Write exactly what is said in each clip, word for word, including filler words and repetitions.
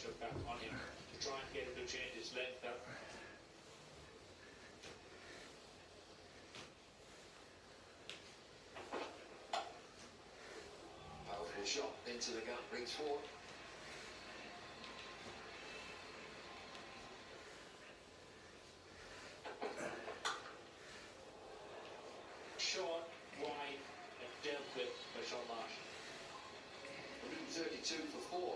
pressure back on him to try and get him to change his length up. Powerful shot into the gap, brings forward. Short, wide, and dealt with by Sean Marsh. one thirty-two for four.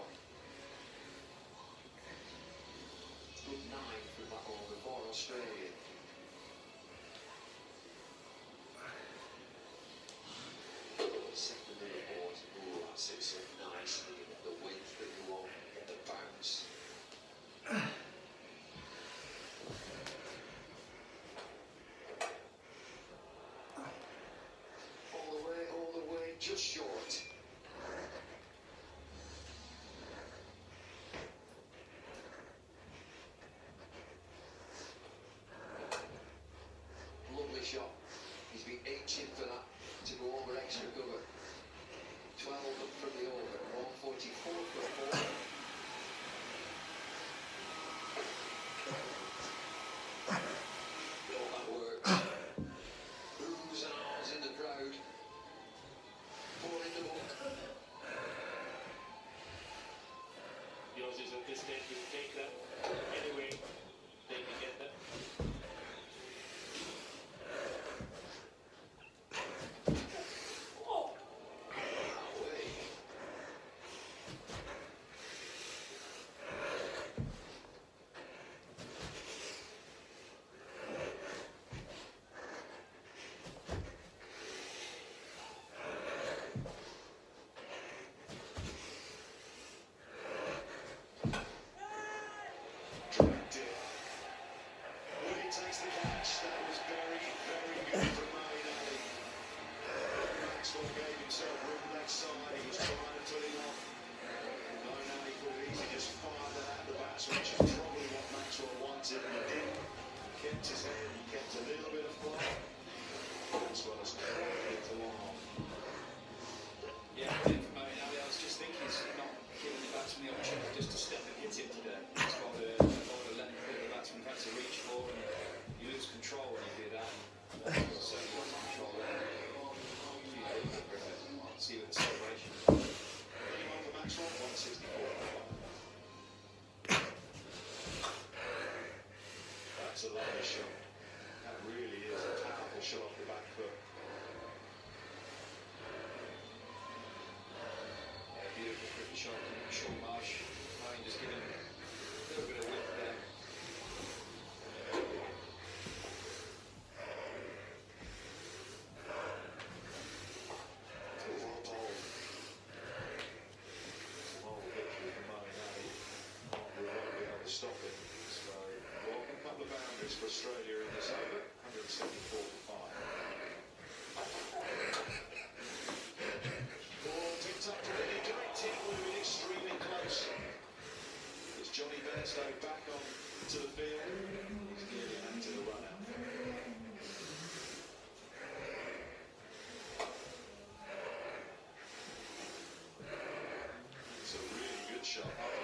Good nine from that over for Australia. Second of the board. Ooh, that sits in nicely. You get the width that you want, get the bounce. All the way, all the way, just short. Shot. He's been itching for that to go over extra cover. twelve up from the over. one forty-four for four. Oh, that works. Oohs and ahs in the crowd. Four in the book. Yours is at this stage, you take that anyway, they can get that. Takes the catch. That was very, very good from Moeen Ali. Maxwell gave himself room left side. He was trying to put it off. Moeen Ali could have easily just fired that at the batsman, which is probably what Maxwell wanted, and he didn't. He kept his head, he kept a little bit of fly. Maxwell has cracked it to long off. Yeah, I think for Moeen Ali, I was just thinking he's not giving the batsman the opportunity just to step and hit him today. He's got to, got to let the batsman have to reach for and you lose control when you do that. So you lose control there. See what the celebration is. Anyone for Maxwell? one sixty-four. That's a lovely shot. That really is a powerful shot off the back foot. Yeah, beautiful cricket shot from Sean Marsh. Moeen just giving a little bit of width there. Stop it. So, welcome couple of boundaries for Australia in this over. one seventy-four for five. Ball tipped up to the direct hit, moving extremely close. It's Johnny Bairstow back on to the field. He's nearly had to the run out. It's a really good shot.